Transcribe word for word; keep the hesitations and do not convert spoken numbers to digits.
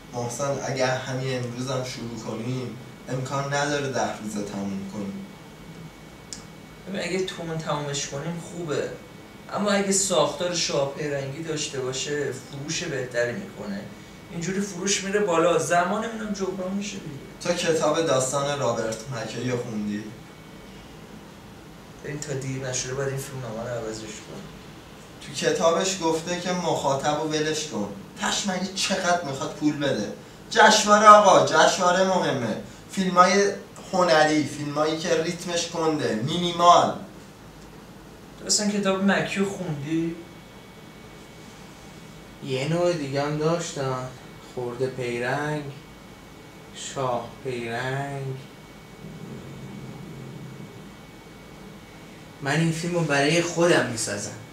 محسن اگه همین امروز هم شروع کنیم امکان نداره ده روزه تموم کنیم. اگه تومون تمومش کنیم خوبه، اما اگه ساختار شاپیرنگی داشته باشه فروش بهتری میکنه. اینجوری فروش میره بالا، زمانمونم جبران میشه دیگه. تو کتاب داستان رابرت مکی رو خوندی؟ این تا دیر نشده باید این فیلم نامه رو عوضش کن. تو کتابش گفته که مخاطب رو ولش کن، تشمنی چقدر میخواد پول بده. جشنواره آقا، جشنواره مهمه. فیلم های هنری، فیلم هایی که ریتمش کنده، مینیمال. تو اصلا کتاب مکی رو خوندی؟ یه نوع دیگه هم داشتن، خورده پیرنگ، شاه پیرنگ. من این فیلم رو برای خودم میسازم.